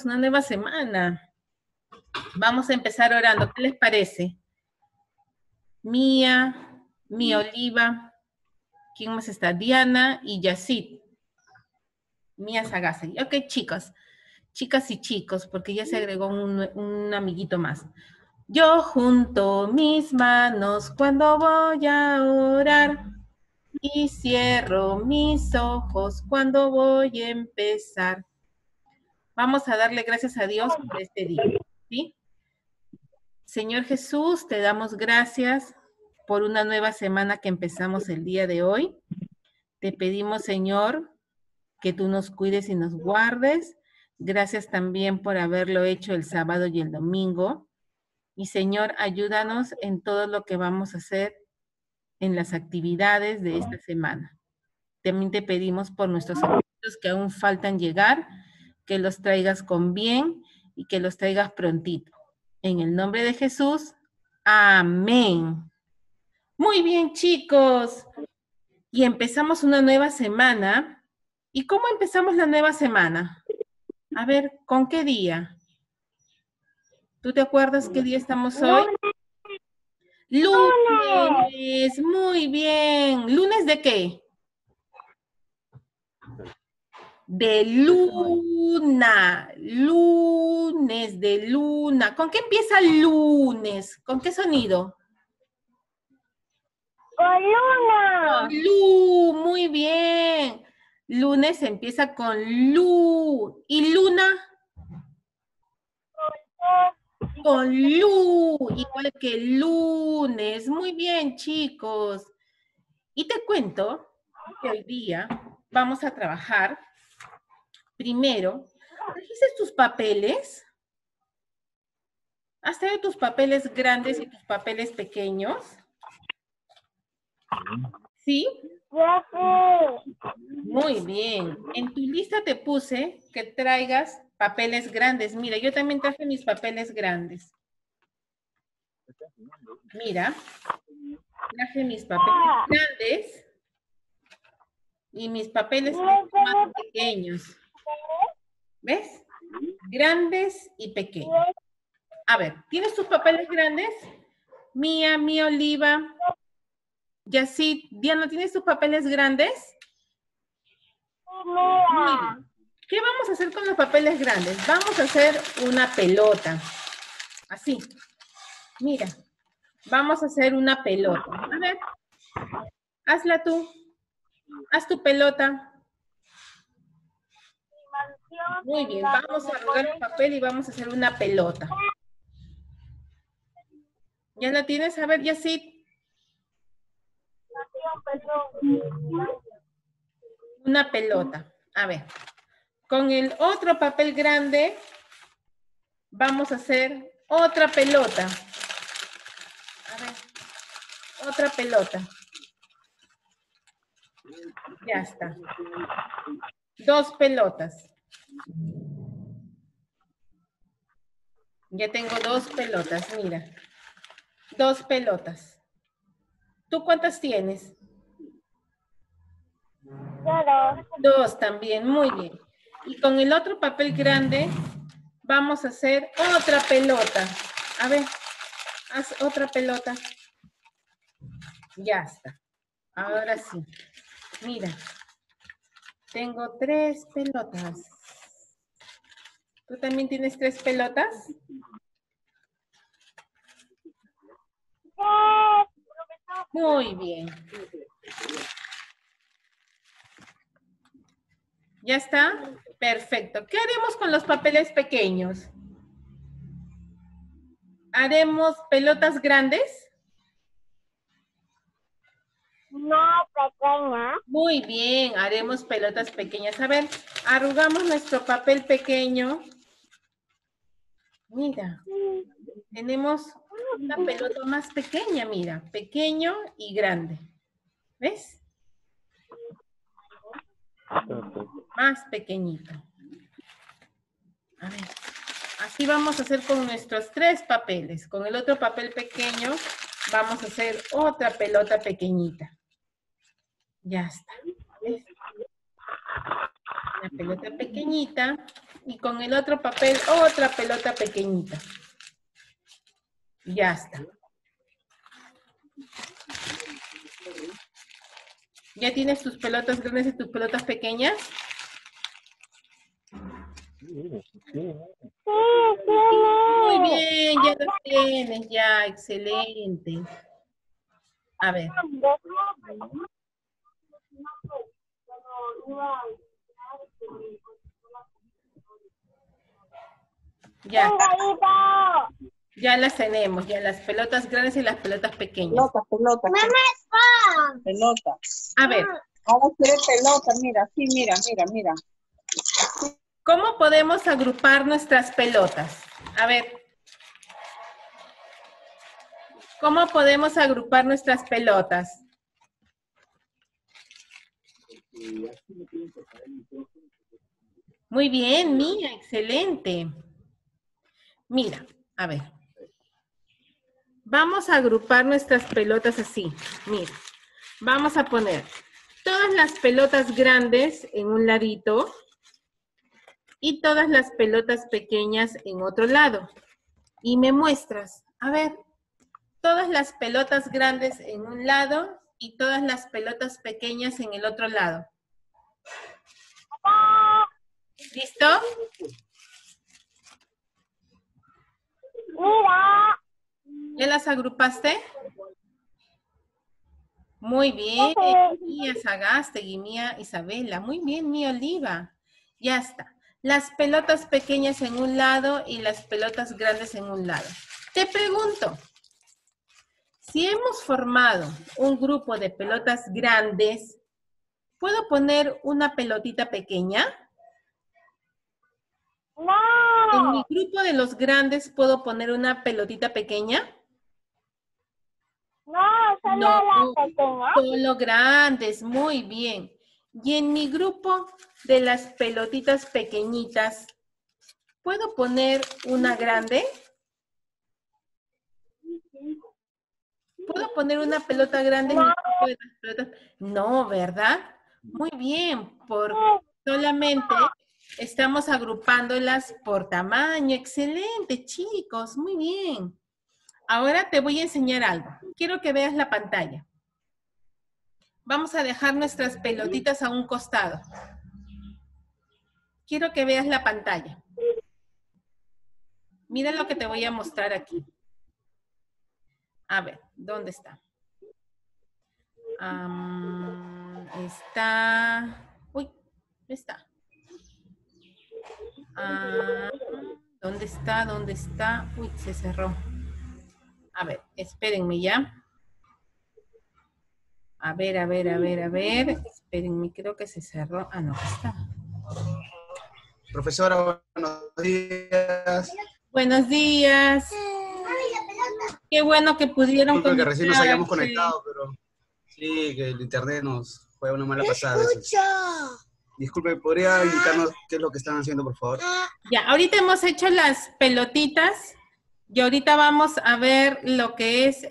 empezamos una nueva semana. Vamos a empezar orando. ¿Qué les parece? Mía Oliva, ¿quién más está? Diana y Yacid. Mía Sagasti. Ok, chicos, chicas y chicos, porque ya se agregó un amiguito más. Yo junto mis manos cuando voy a orar y cierro mis ojos cuando voy a empezar. Vamos a darle gracias a Dios por este día, ¿sí? Señor Jesús, te damos gracias por una nueva semana que empezamos el día de hoy. Te pedimos, Señor, que tú nos cuides y nos guardes. Gracias también por haberlo hecho el sábado y el domingo. Y Señor, ayúdanos en todo lo que vamos a hacer en las actividades de esta semana. También te pedimos por nuestros amigos que aún faltan llegar, que los traigas con bien y que los traigas prontito. En el nombre de Jesús, amén. Muy bien, chicos. Y empezamos una nueva semana. ¿Y cómo empezamos la nueva semana? A ver, ¿con qué día? ¿Tú te acuerdas qué día estamos hoy? Lunes. Muy bien. ¿Lunes de qué? De luna. Lunes de luna. ¿Con qué empieza lunes? ¿Con qué sonido? Con luna. Con lu, muy bien. Lunes empieza con lu. ¿Y luna? Con lu, igual que lunes. Muy bien, chicos. Y te cuento que hoy día vamos a trabajar. Primero, ¿trajiste tus papeles? ¿Has traído tus papeles grandes y tus papeles pequeños? ¿Sí? Muy bien. En tu lista te puse que traigas papeles grandes. Mira, yo también traje mis papeles grandes. Mira, traje mis papeles grandes y mis papeles más pequeños. ¿Ves? Grandes y pequeños. A ver, ¿tienes tus papeles grandes? Mía Oliva, Yacid, Diana, ¿tienes tus papeles grandes? Mira, ¿qué vamos a hacer con los papeles grandes? Vamos a hacer una pelota. Así. Mira, vamos a hacer una pelota. A ver, hazla tú. Haz tu pelota. Muy bien, vamos a arrugar el papel y vamos a hacer una pelota. ¿Ya la tienes? A ver, Yacid. Una pelota. A ver, con el otro papel grande vamos a hacer otra pelota. A ver, otra pelota. Ya está. Dos pelotas. Ya tengo dos pelotas, mira. Dos pelotas. ¿Tú cuántas tienes? Dos también, muy bien. Y con el otro papel grande vamos a hacer otra pelota. A ver, haz otra pelota. Ya está. Ahora sí. Mira, tengo tres pelotas. ¿Tú también tienes tres pelotas? Muy bien. ¿Ya está? Perfecto. ¿Qué haremos con los papeles pequeños? ¿Haremos pelotas grandes? No, pequeña. Muy bien, haremos pelotas pequeñas. A ver, arrugamos nuestro papel pequeño. Mira, tenemos una pelota más pequeña, mira, pequeño y grande. ¿Ves? Más pequeñito. A ver, así vamos a hacer con nuestros tres papeles. Con el otro papel pequeño vamos a hacer otra pelota pequeñita. Ya está. ¿Ves? Una pelota pequeñita y con el otro papel otra pelota pequeñita. Ya está. ¿Ya tienes tus pelotas grandes y tus pelotas pequeñas? Muy bien, ya los tienes, ya, excelente. A ver. Ya. Ya las tenemos, ya las pelotas grandes y las pelotas pequeñas. Pelota. Pelota. A ver. Ahora quiere pelota, mira, sí, mira. ¿Cómo podemos agrupar nuestras pelotas? A ver. ¿Cómo podemos agrupar nuestras pelotas? Muy bien, Mía, excelente. Mira, a ver. Vamos a agrupar nuestras pelotas así. Mira, vamos a poner todas las pelotas grandes en un ladito y todas las pelotas pequeñas en otro lado. Y me muestras, a ver, todas las pelotas grandes en un lado y todas las pelotas pequeñas en el otro lado. ¿Listo? Mira. ¿Ya las agrupaste? Muy bien, Mía Sagástegui, Mía Isabela. Muy bien, Mía Oliva. Ya está. Las pelotas pequeñas en un lado y las pelotas grandes en un lado. Te pregunto, si hemos formado un grupo de pelotas grandes, ¿puedo poner una pelotita pequeña? En mi No. grupo de los grandes, ¿puedo poner una pelotita pequeña? No, solo No, la pequeña. solo grandes, muy bien. Y en mi grupo de las pelotitas pequeñitas, ¿puedo poner una grande? ¿Puedo poner una pelota grande en mi grupo de las pelotas? No, ¿verdad? Muy bien, porque solamente estamos agrupándolas por tamaño. Excelente, chicos, muy bien. Ahora te voy a enseñar algo. Quiero que veas la pantalla. Vamos a dejar nuestras pelotitas a un costado. Quiero que veas la pantalla. Mira lo que te voy a mostrar aquí. A ver, ¿dónde está? Uy, está. ¿Dónde está? ¿Dónde está? Uy, se cerró. A ver, espérenme ya. A ver. Espérenme, creo que se cerró. Ah, no, está. Profesora, buenos días. Buenos días. Qué bueno que pudieron Disculpe que recién nos hayamos conectarse. conectado, pero sí, que el internet nos juega una mala pasada a veces. Disculpe, ¿podría indicarnos qué es lo que están haciendo, por favor? Ya, ahorita hemos hecho las pelotitas y ahorita vamos a ver lo que es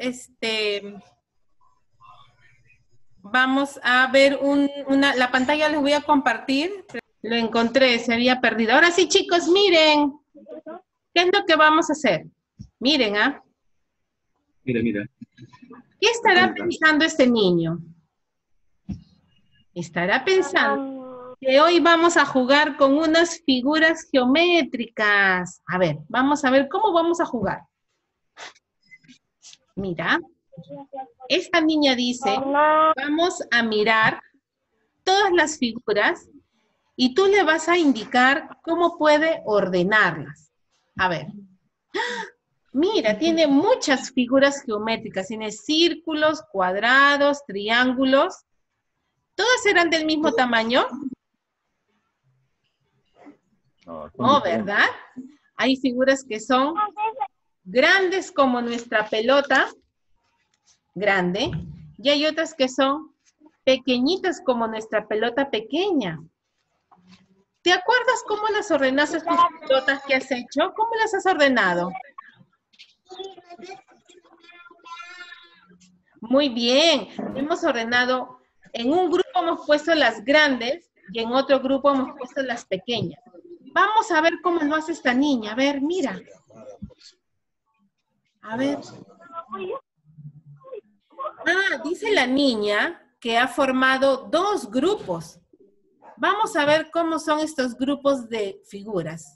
vamos a ver la pantalla, les voy a compartir. Lo encontré, se había perdido. Ahora sí, chicos, miren. ¿Qué es lo que vamos a hacer? Miren, ¿ah? Mira. ¿Qué estará pensando este niño? Estará pensando que hoy vamos a jugar con unas figuras geométricas. A ver, vamos a ver cómo vamos a jugar. Mira, esta niña dice, vamos a mirar todas las figuras y tú le vas a indicar cómo puede ordenarlas. A ver. Mira, tiene muchas figuras geométricas. Tiene círculos, cuadrados, triángulos. ¿Todas eran del mismo tamaño? No, ¿verdad? Hay figuras que son grandes como nuestra pelota, grande, y hay otras que son pequeñitas como nuestra pelota pequeña. ¿Te acuerdas cómo las ordenaste tus pelotas que has hecho? ¿Cómo las has ordenado? Muy bien, hemos ordenado, en un grupo hemos puesto las grandes y en otro grupo hemos puesto las pequeñas. Vamos a ver cómo lo hace esta niña. A ver, mira. A ver. Ah, dice la niña que ha formado 2 grupos. Vamos a ver cómo son estos grupos de figuras.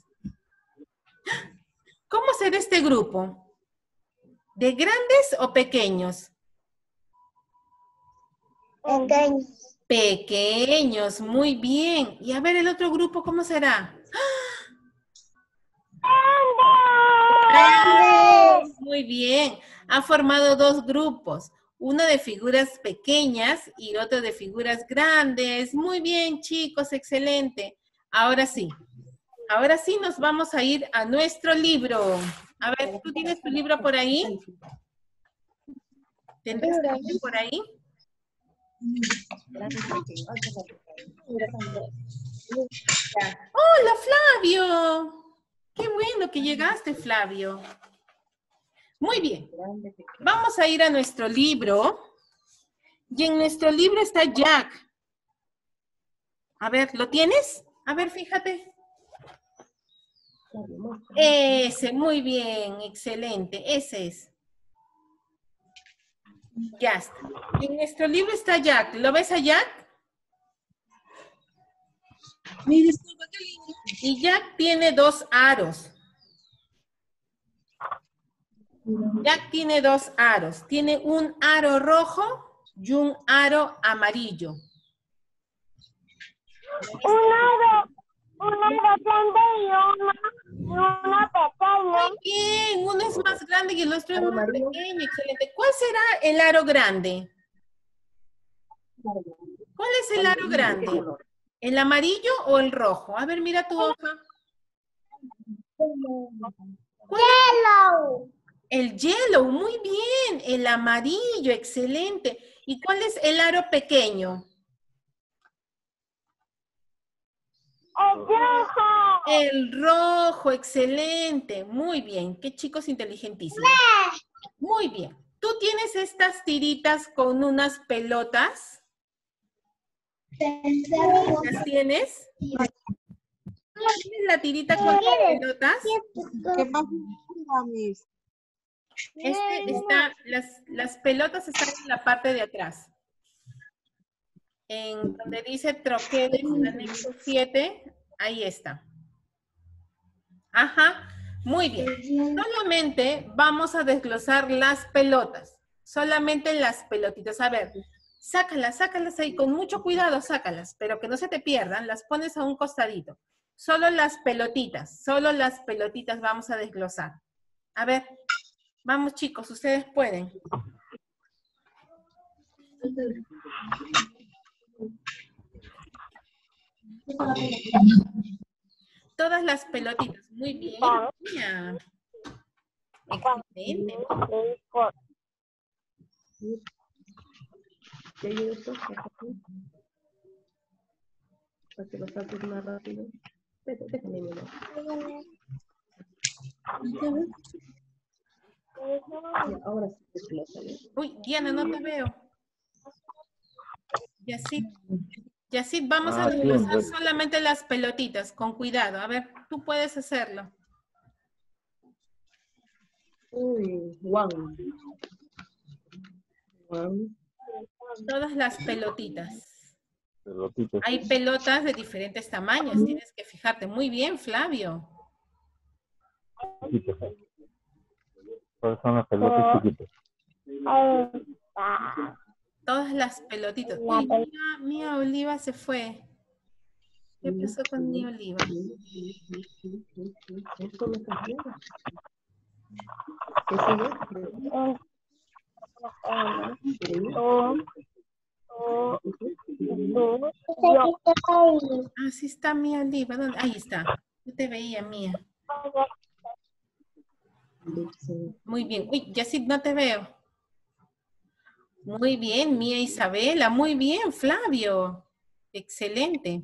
¿Cómo será este grupo? ¿De grandes o pequeños? Pequeños. Pequeños, muy bien. Y a ver el otro grupo, ¿cómo será? Grandes. Muy bien. Ha formado 2 grupos. Uno de figuras pequeñas y otro de figuras grandes. Muy bien, chicos, excelente. Ahora sí nos vamos a ir a nuestro libro. A ver, ¿tú tienes tu libro por ahí? ¿Tendrás tu libro por ahí? ¡Hola, Flavio! ¡Qué bueno que llegaste, Flavio! Muy bien. Vamos a ir a nuestro libro. Y en nuestro libro está Jack. A ver, ¿lo tienes? A ver, fíjate. Ese, muy bien, excelente. Ese es. Ya está. En nuestro libro está Jack. ¿Lo ves a Jack? Y Jack tiene 2 aros. Jack tiene 2 aros. Tiene un aro rojo y un aro amarillo. Uno grande y uno pequeño. Muy bien, uno es más grande y el otro es más pequeño. Excelente. ¿Cuál será el aro grande? ¿Cuál es el aro grande? ¿El amarillo o el rojo? A ver, mira tu hoja. Yellow. El yellow, muy bien. El amarillo, excelente. ¿Y cuál es el aro pequeño? El rojo. El rojo, excelente. Muy bien. Qué chicos inteligentísimos. Muy bien. ¿Tú tienes estas tiritas con unas pelotas? ¿Las tienes? ¿Tienes la tirita con las pelotas? ¿Qué pasa, Miss? Las pelotas están en la parte de atrás. En donde dice troqueles, anexo 7, ahí está. Ajá, muy bien. Solamente vamos a desglosar las pelotas. Solamente las pelotitas. A ver, sácalas ahí, con mucho cuidado sácalas, pero que no se te pierdan, las pones a un costadito. Solo las pelotitas vamos a desglosar. A ver, vamos chicos, ustedes pueden. Todas las pelotitas, muy bien. Mira. Excelente. Para que lo saques más rápido. Déjame mirar. Ahora sí lo sale. Uy, Diana, no te veo. Yacid, vamos a desglosar solamente las pelotitas, con cuidado. A ver, tú puedes hacerlo. Uy, Juan. Todas las pelotitas. Hay pelotas de diferentes tamaños, tienes que fijarte. Muy bien, Flavio. ¿Cuáles son las pelotas chiquitas? Todas las pelotitas. Uy, mía Oliva se fue. ¿Qué pasó con mi Oliva? Esto no está bien. Así está mi Oliva. ¿Dónde? Ahí está. Yo te veía, Mía. Muy bien. Uy, Yacid, no te veo. Muy bien, Mía Isabela. Muy bien, Flavio. Excelente.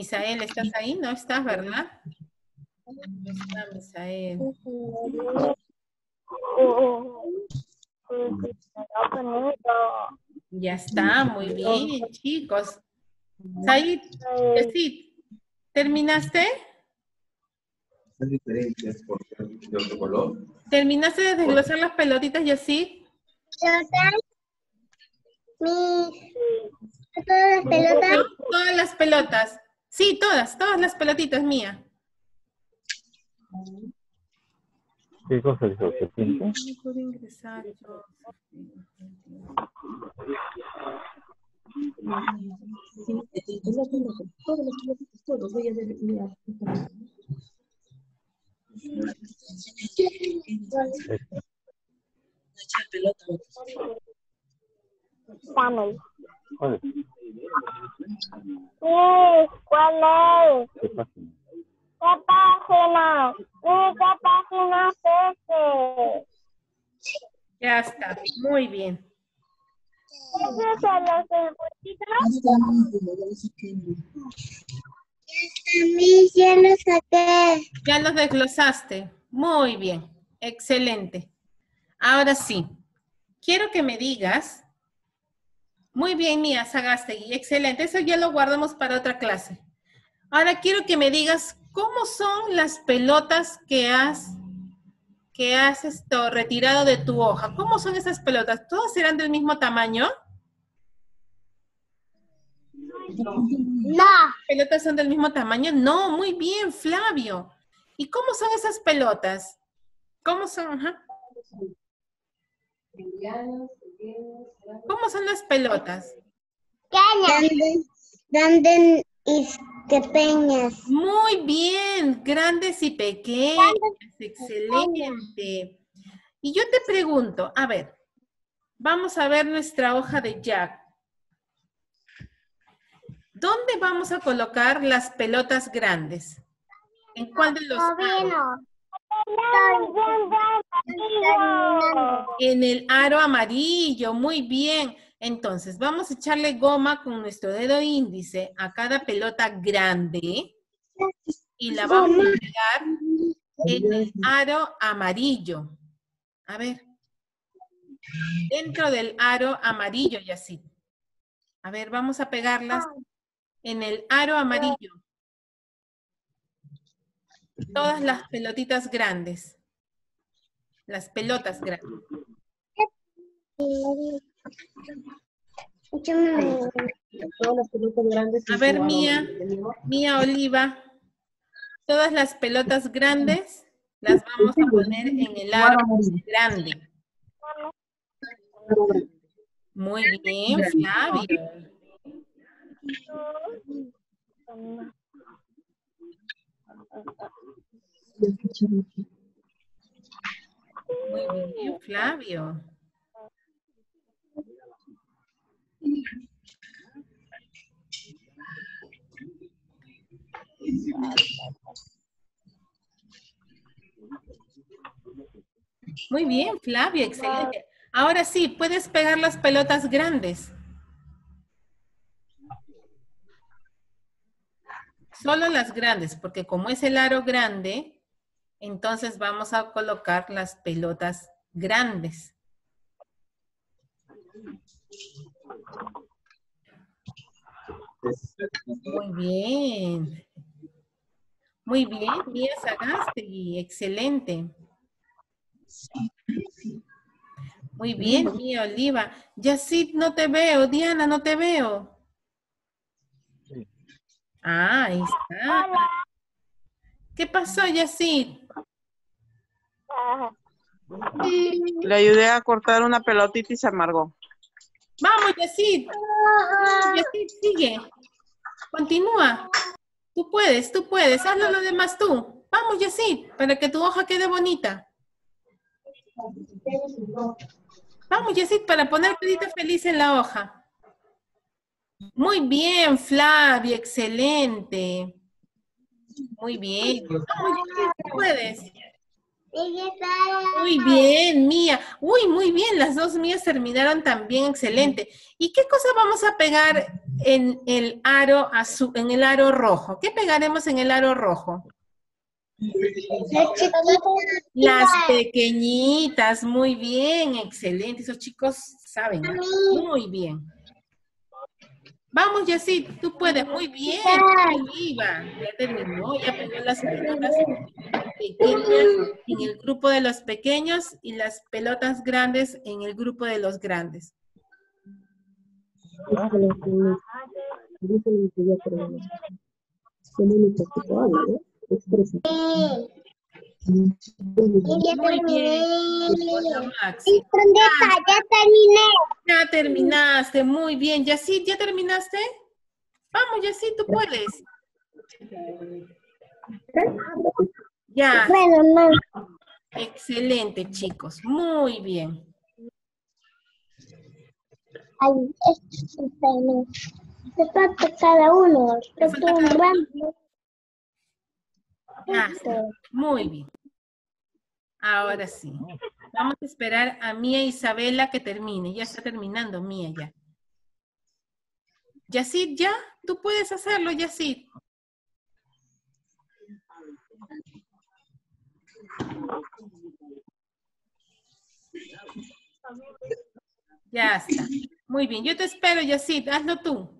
Misael, ¿estás ahí? No estás, ¿verdad? No está Misael. Ya está, muy bien, chicos. Said, Yesid, ¿terminaste? ¿Son diferentes por de otro color? ¿Terminaste de desglosar las pelotitas, Yesid? ¿Todas las pelotas? Todas las pelotas. Sí, todas las pelotitas mías. ¿Qué cosa dijo? ¿Se pinta? No puedo ingresar yo. Todos, voy a ver, mira. Dame. ¿Cuál es? ¿Cuál es? ¿Qué página? ¿Qué página? ¿Qué página es ese? Ya está, muy bien. ¿Esos son los circuitos? Ya lo saqué. Ya los desglosaste. Muy bien, excelente. Ahora sí, quiero que me digas. Muy bien, Mía Sagástegui, excelente. Eso ya lo guardamos para otra clase. Ahora quiero que me digas cómo son las pelotas que has retirado de tu hoja. ¿Cómo son esas pelotas? ¿Todas serán del mismo tamaño? No. ¿Pelotas son del mismo tamaño? No, muy bien, Flavio. ¿Y cómo son esas pelotas? ¿Cómo son? Ajá. ¿Cómo son las pelotas? Grandes y pequeñas. Muy bien, grandes y pequeñas, excelente. Y yo te pregunto, a ver, vamos a ver nuestra hoja de Jack. ¿Dónde vamos a colocar las pelotas grandes? ¿En cuál de los aros? En el aro amarillo, muy bien. Entonces, vamos a echarle goma con nuestro dedo índice a cada pelota grande y la vamos a pegar en el aro amarillo. A ver. Dentro del aro amarillo, Yacid. A ver, vamos a pegarlas en el aro amarillo. Todas las pelotitas grandes. Las pelotas grandes. Todas las pelotas grandes. A ver, Mía Oliva. Todas las pelotas grandes las vamos a poner en el aro grande. Muy bien, Flavio. Muy bien, Flavio. Muy bien, Flavio, excelente. Ahora sí, puedes pegar las pelotas grandes. Solo las grandes, porque como es el aro grande, entonces vamos a colocar las pelotas grandes. Muy bien. Muy bien, Mía Sagástegui, excelente. Muy bien, Mía Oliva. Yacid, no te veo. Diana, no te veo. Ah, ahí está. ¿Qué pasó, Yacid? Le ayudé a cortar una pelotita y se amargó. Vamos, Yacid. Yacid, sigue. Continúa. Tú puedes. Hazlo lo demás tú. Vamos, Yacid, para que tu hoja quede bonita. Vamos, Yacid, para poner carita feliz en la hoja. Muy bien, Flavia, excelente. Muy bien. Vamos, Yacid, tú puedes. Muy bien, Mía. Uy, muy bien, las dos Mías terminaron también, excelente. ¿Y qué cosa vamos a pegar en el aro azul, en el aro rojo. ¿Qué pegaremos en el aro rojo? Las pequeñitas, muy bien, excelente. Esos chicos saben, ¿no? Muy bien. Vamos, Yacid, tú puedes. Muy bien, Oliva. Ya terminó, ya pegó las pelotas pequeñas en el grupo de los pequeños y las pelotas grandes en el grupo de los grandes. Muy bien. Max. ¿Dónde está? Ya terminé. Ya terminaste, muy bien. Yacid, ¿ya terminaste? Vamos, Yacid, tú puedes. Ya. Bueno, no. Excelente, chicos. Muy bien. Ay, no. Se falta cada uno. ¿Te falta cada uno? Rato. Ya está. Muy bien. Ahora sí. Vamos a esperar a Mía Isabela que termine. Ya está terminando, Mía, ya. Yacid, ¿ya? Tú puedes hacerlo, Yacid. Ya está. Muy bien. Yo te espero, Yacid. Hazlo tú.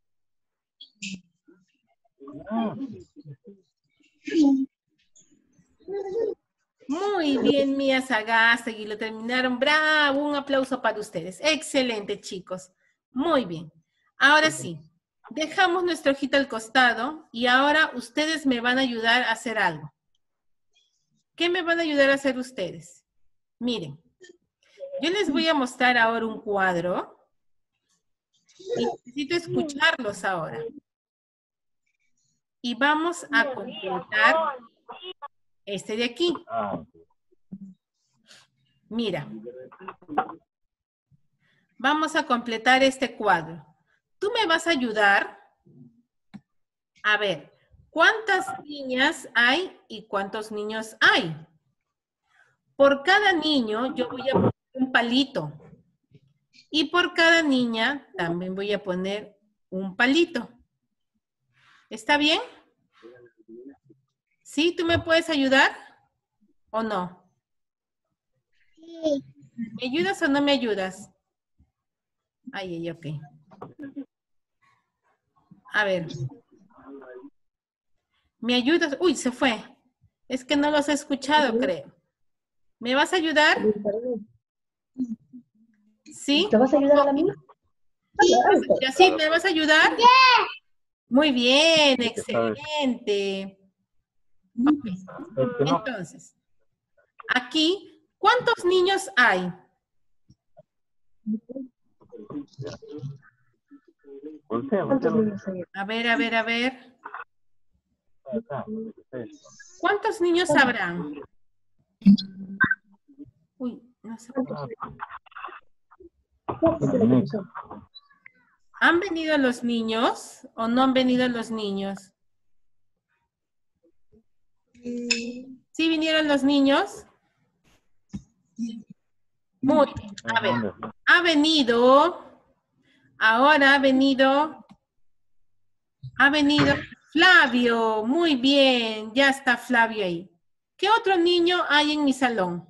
Muy bien, Mía Sagástegui. Lo terminaron. Bravo. Un aplauso para ustedes. Excelente, chicos. Muy bien. Ahora sí. Dejamos nuestra hojita al costado y ahora ustedes me van a ayudar a hacer algo. ¿Qué me van a ayudar a hacer ustedes? Miren. Yo les voy a mostrar ahora un cuadro. Y necesito escucharlos ahora. Y vamos a completar este de aquí. Mira. Vamos a completar este cuadro. Tú me vas a ayudar a ver cuántas niñas hay y cuántos niños hay. Por cada niño yo voy a poner un palito. Y por cada niña también voy a poner un palito. ¿Está bien? ¿Sí? ¿Tú me puedes ayudar? ¿O no? Sí. ¿Me ayudas o no me ayudas? Ay, ok. A ver. ¿Me ayudas? Uy, se fue. Es que no los he escuchado, creo. ¿Me vas a ayudar? ¿Sí? ¿Te vas a ayudar a la mía? ¿Sí? ¿Me vas a ayudar? Muy bien, excelente. Okay. Entonces, aquí, ¿cuántos niños hay? ¿Cuántos niños hay? A ver. ¿Cuántos niños habrán? Uy, no sé. ¿Han venido los niños o no han venido los niños? ¿Sí vinieron los niños? Muy bien. A ver, ha venido, ahora ha venido Flavio. Muy bien, ya está Flavio ahí. ¿Qué otro niño hay en mi salón?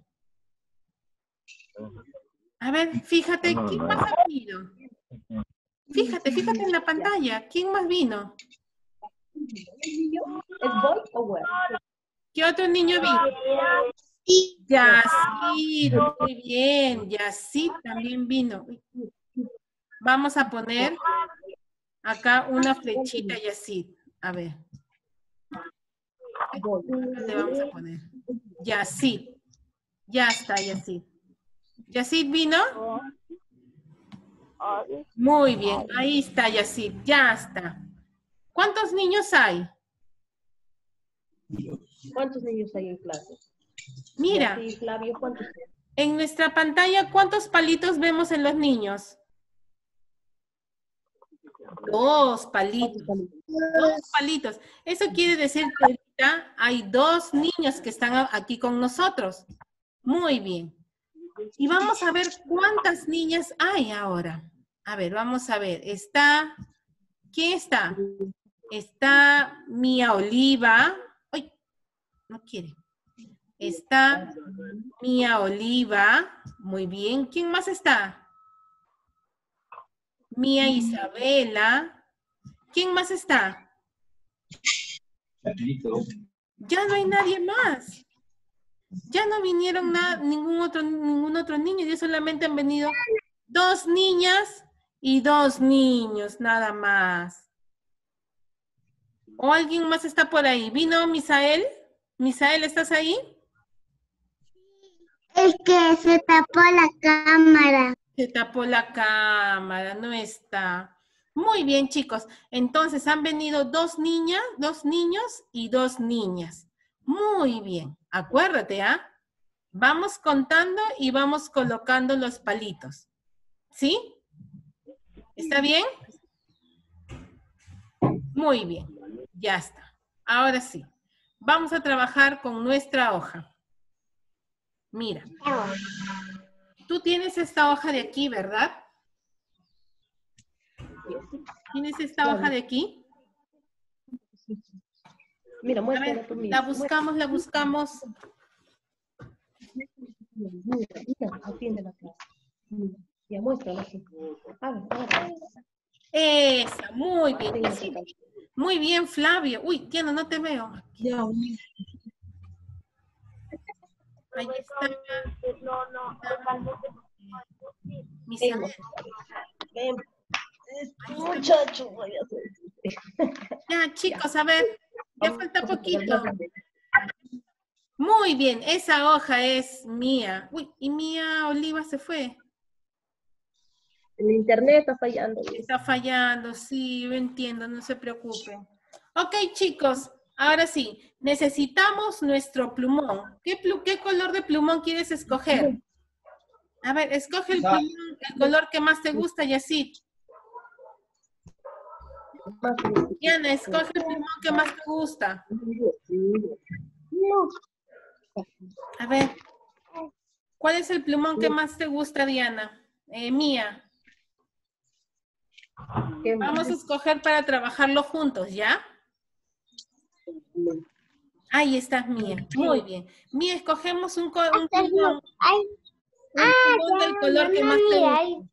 A ver, fíjate, ¿quién más ha venido? Fíjate en la pantalla, ¿quién más vino? ¿Es boy o girl? ¿Qué otro niño vino? Yacid, muy bien, Yacid también vino. Vamos a poner acá una flechita, Yacid. A ver. ¿Dónde vamos a poner? Yacid. Ya está, Yacid. ¿Yacid vino? Muy bien, ahí está Yacid, ya está. ¿Cuántos niños hay? ¿Cuántos niños hay en clase? Mira, Sí, Flavio, ¿cuántos hay? en nuestra pantalla, ¿cuántos palitos vemos en los niños? 2 palitos. 2 palitos. Eso quiere decir que ahorita hay 2 niños que están aquí con nosotros. Muy bien. Y vamos a ver cuántas niñas hay ahora. A ver, vamos a ver. Está ¿Quién está? Está Mía Oliva. ¡Ay! No quiere. Está Mía Oliva. Muy bien. ¿Quién más está? Mía Isabela. ¿Quién más está? Ya no hay nadie más. Ya no vinieron ningún otro niño. Ya solamente han venido 2 niñas y 2 niños, nada más. ¿O alguien más está por ahí? ¿Vino Misael? Misael, ¿estás ahí? Es que se tapó la cámara. Se tapó la cámara, no está. Muy bien, chicos. Entonces han venido 2 niñas, 2 niños y 2 niñas. Muy bien. Acuérdate, ¿ah? Vamos contando y vamos colocando los palitos. ¿Sí? ¿Está bien? Muy bien. Ya está. Ahora sí. Vamos a trabajar con nuestra hoja. Mira. Tú tienes esta hoja de aquí, ¿verdad? ¿Tienes esta hoja de aquí? Mira, A muéstrala ver, tú mismo. la buscamos. Mira, atiende la clase. Mira, ya muéstrala así. A ver. Esa, muy bien. Tengo Sí, acá. muy bien, Flavio. Uy, Tiana, no te veo. Ya, Ahí está. tengo. Misael. Ven. Muchacho, voy a hacer. Ya, chicos, a ver. Ya falta poquito. Muy bien, esa hoja es mía. Uy, y Mía Oliva se fue. El internet está fallando. Está fallando, sí, yo entiendo, no se preocupen. Ok, chicos, ahora sí, necesitamos nuestro plumón. ¿Qué color de plumón quieres escoger? A ver, escoge el plumón, el color que más te gusta, Yacid. Diana, escoge el plumón que más te gusta. A ver, ¿cuál es el plumón que más te gusta, Diana? Mía. Vamos a escoger para trabajarlo juntos, ¿ya? Ahí está Mía. Muy bien. Mía, escogemos un plumón del color que más te gusta.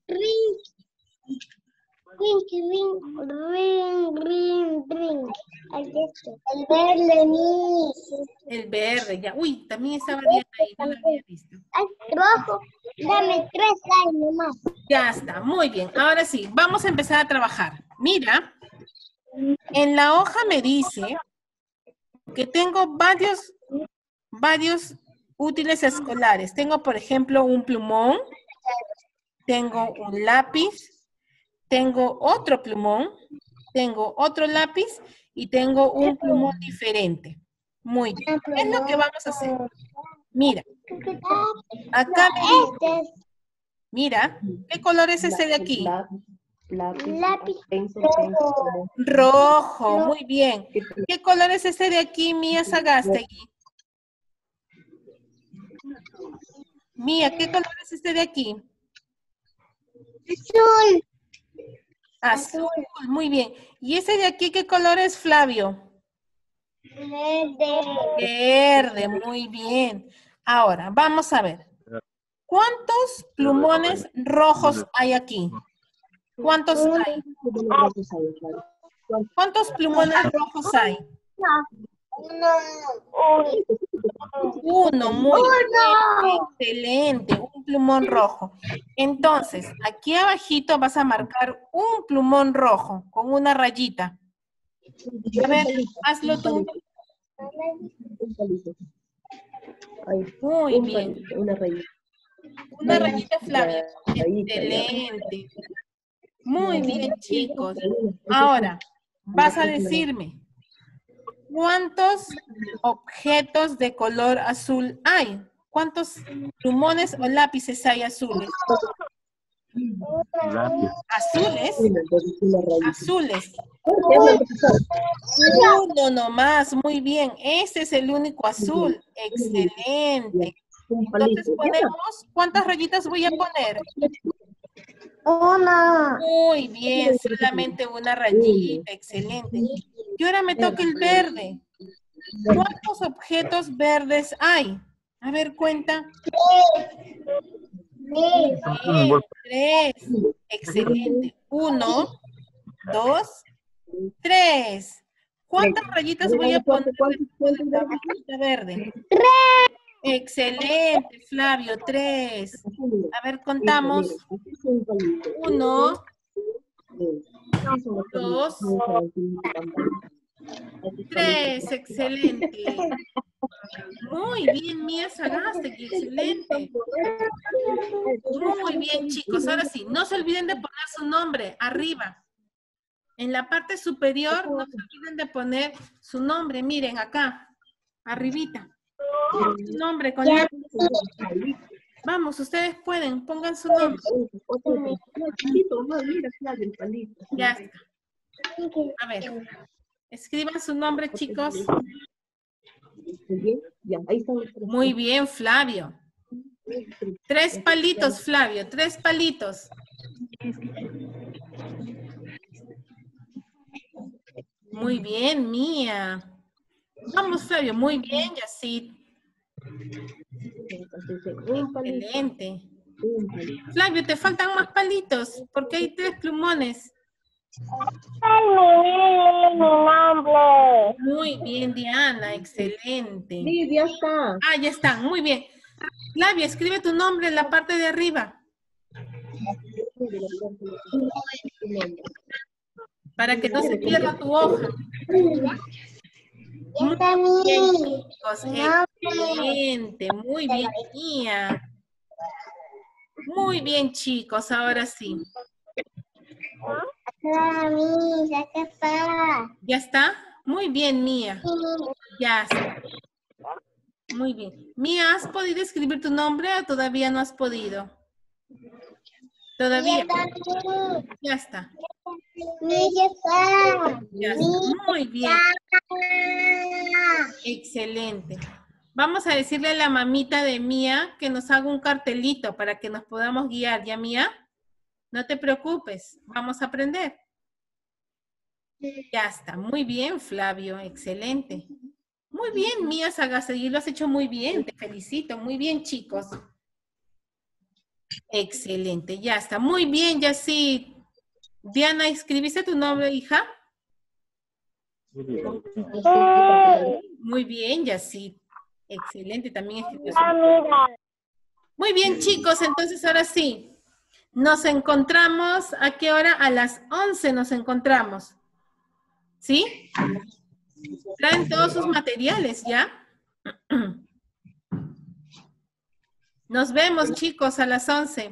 Ring. El verde, Miss. El verde, ya. Uy, también estaba Diana ahí, no la había visto. Ay, rojo. Dame 3 ahí nomás. Ya está, muy bien. Ahora sí, vamos a empezar a trabajar. Mira, en la hoja me dice que tengo varios útiles escolares. Tengo, por ejemplo, un plumón, tengo un lápiz, tengo otro plumón, tengo otro lápiz y tengo un plumón diferente. Muy bien. ¿Qué es lo que vamos a hacer? Mira, acá me dice, mira, ¿qué color es ese de aquí? Lápiz. Rojo, muy bien. ¿Qué color es ese de aquí, Mía Sagástegui? Mía, ¿qué color es este de aquí? Azul. Azul, muy bien. ¿Y ese de aquí qué color es, Flavio? Verde. Verde, muy bien. Ahora, vamos a ver. ¿Cuántos plumones rojos hay aquí? ¿Cuántos hay? ¿Cuántos plumones rojos hay? Uno, muy bien, excelente, un plumón rojo. Entonces, aquí abajito vas a marcar un plumón rojo con una rayita. A ver, hazlo tú. Muy bien. Una rayita. Una rayita, Flavia. Excelente. Muy bien, chicos. Ahora, vas a decirme, ¿cuántos objetos de color azul hay? ¿Cuántos plumones o lápices hay azules? Lápiz. ¿Azules? Azules. Uno nomás, muy bien. Ese es el único azul. Excelente. Entonces ponemos, ¿cuántas rayitas voy a poner? Uno. Muy bien, solamente una rayita, excelente. Y ahora me toca el verde. ¿Cuántos objetos verdes hay? A ver, cuenta. Bien, 3. Excelente. 1, 2, 3. ¿Cuántas rayitas voy a poner después de esta rayita verde? Excelente, Flavio, 3. A ver, contamos. 1, 2, 3. Excelente. Muy bien, Mía Sagasti, excelente. Muy bien, chicos. Ahora sí, no se olviden de poner su nombre arriba. En la parte superior, no se olviden de poner su nombre. Miren, acá, arribita. Su nombre con lápiz. Vamos, ustedes pueden, pongan su nombre. Ya está. A ver, escriban su nombre, chicos. Muy bien, Flavio. 3 palitos, Flavio, 3 palitos. Muy bien, Mía. Vamos, Flavio, muy bien, Yacid. Excelente. Flavio, te faltan más palitos, porque hay 3 plumones. Muy bien, Diana, excelente. Sí, ya está. Ah, ya están, muy bien. Flavio, escribe tu nombre en la parte de arriba. Para que no se pierda tu hoja. Muy bien, chicos, excelente, muy bien, Mía. Muy bien, chicos, ahora sí. ¿Ya está? Muy bien, Mía. Ya está. Muy bien. Mía, ¿has podido escribir tu nombre o todavía no has podido? Todavía. Ya está. Ya está. Muy bien. Excelente. Vamos a decirle a la mamita de Mía que nos haga un cartelito para que nos podamos guiar. ¿Ya, Mía? No te preocupes. Vamos a aprender. Ya está. Muy bien, Flavio. Excelente. Muy bien, Mía Sagasti, lo has hecho muy bien, te felicito. Muy bien, chicos. Excelente, ya está. Muy bien, Yacid. Diana, ¿escribiste tu nombre, hija? Muy bien, Yacid. Excelente, también escribió su nombre. Muy bien, chicos, entonces ahora sí. Nos encontramos, ¿a qué hora? A las 11 nos encontramos. ¿Sí? Traen todos sus materiales, ¿ya? Nos vemos, chicos, a las 11.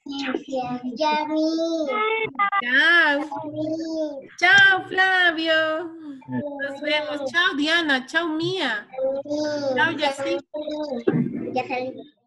Chao. Chao, Flavio. Nos vemos. Chao, Diana. Chao, Mía. Chao, Yacid. Ya salí.